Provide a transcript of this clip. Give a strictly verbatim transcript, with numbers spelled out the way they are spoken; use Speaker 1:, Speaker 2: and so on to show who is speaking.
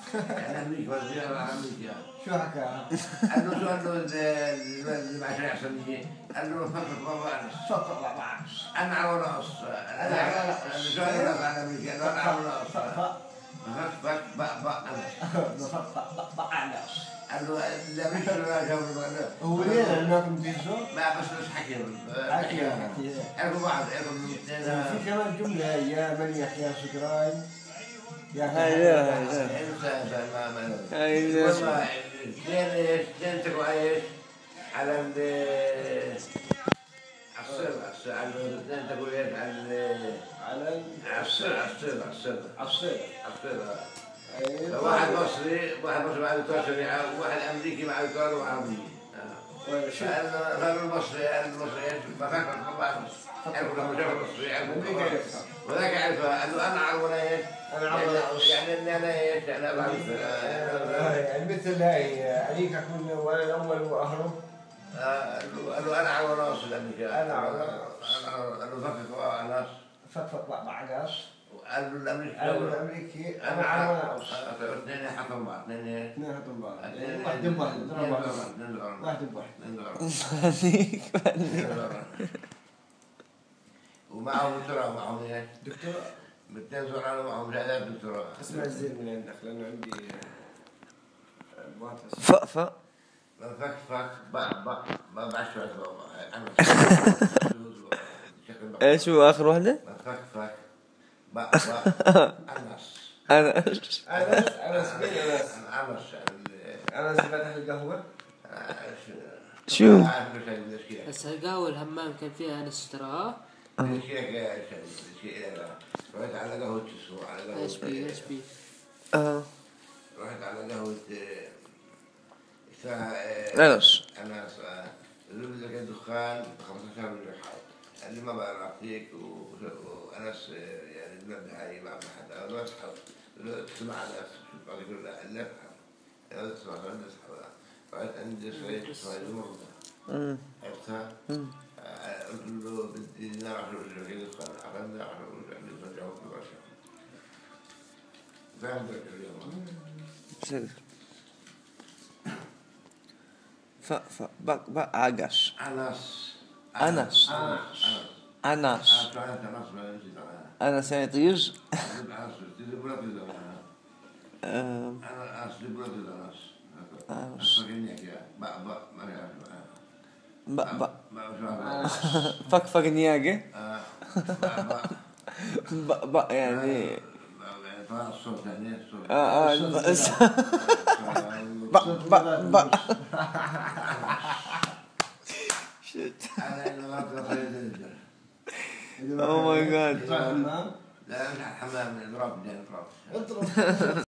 Speaker 1: يعني أمريكا والزيارة على أمريكا.
Speaker 2: شو حكى؟
Speaker 1: قال له شو قال له اللي عشان يحصل لي؟ قال له فكر بابا أنس.
Speaker 2: فكر بابا أنس.
Speaker 1: أنا على ونص.
Speaker 2: أنا على ونص.
Speaker 1: شو قال له على أمريكا؟ أنا على ونص.
Speaker 2: فك فك
Speaker 1: فك بق بق أنس.
Speaker 2: فك فك بق أنس.
Speaker 1: قال له لا مش ولا جو.
Speaker 2: هو ليه لأنكم بيزو؟
Speaker 1: ما بس مش حكي.
Speaker 2: حكي حكي.
Speaker 1: عرفوا بعض عرفوا الاثنين.
Speaker 2: في كمان جملة يا من يحيى سكراي.
Speaker 3: هاي هاي هاي
Speaker 1: والله اثنين ايش؟ اثنين تقوا ايش؟ على ال الصيغة على الاثنين تقوا ايش؟ على
Speaker 2: على
Speaker 1: الصيغة الصيغة الصيغة
Speaker 2: الصيغة
Speaker 1: الصيغة. واحد مصري واحد مصري مع دكتور شريعة وواحد أمريكي مع دكتور عربي. فقالوا المصري المصري ايش؟ ما فكر ما بعرف. عرفوا لما شافوا المصري عرفوا. وذاك عرفها قال له أنا عربي ايش؟
Speaker 2: أنا عربي
Speaker 1: يعني إني أنا ايش؟ أنا بعرف.
Speaker 2: يعني مثل هاي عليك أكون وأنا الأول وأهرب.
Speaker 1: قال له أنا على راسي الأمريكا.
Speaker 2: أنا على راسي.
Speaker 1: قال له فكك بقى ناس.
Speaker 2: فكك بقى عقاص.
Speaker 1: قال له الأمريكي.
Speaker 2: قال له الأمريكي أنا على راسي.
Speaker 1: اثنين حكم بعض اثنين.
Speaker 2: اثنين حكم بعض. واحد بواحد.
Speaker 1: اثنين واحد.
Speaker 2: واحد بواحد.
Speaker 1: اثنين واحد. ومعهم دكتوراه معهم ايش؟
Speaker 2: دكتوراه.
Speaker 1: باثنين زرعان معهم شهادات دكتوراه.
Speaker 2: اسمع الزين من عندك لأنه عندي مهندس.
Speaker 3: ف ف
Speaker 1: فك فك بق بق ما بعرف شو اسمه.
Speaker 3: ايش هو اخر وحده؟
Speaker 1: فك فك بق بق أنس.
Speaker 3: أنس.
Speaker 2: أنس أنس مين أنس؟
Speaker 1: أنس.
Speaker 2: أنس فتح القهوة.
Speaker 3: شو؟
Speaker 4: بس القهوة الهمام كان فيها أنس اشتراها.
Speaker 1: رحت على قهوة شو على قهوة
Speaker 4: ايش بي ايش بي
Speaker 3: اه
Speaker 1: رحت على قهوة اسمها
Speaker 3: أنس.
Speaker 1: أنس. اللي لك دخان خمسة عشر ريحات اللي ما بعرف فيك وأنس يعني البلد هاي ما حد أنا ما أصحاب تسمع ناس شو قال يقول لا لا أنا تسمع ناس رحت عند شيء اسمه المرضى عرفتها. قلت له بدي نعرف شو كذا دخان أخذنا نعرف شو رجعوا في الرشا. فاهم ذاك اليوم.
Speaker 3: بصير ف ف بق بق عقش.
Speaker 1: أنس.
Speaker 3: أنس. أنس. أنس يعني طير. ب ب فك فك نياجة. ب ب يعني
Speaker 1: الصوت يعني الصوت.
Speaker 3: اه اه ب ب ب shit. Oh my god.
Speaker 1: لا الحمام اضرب اضرب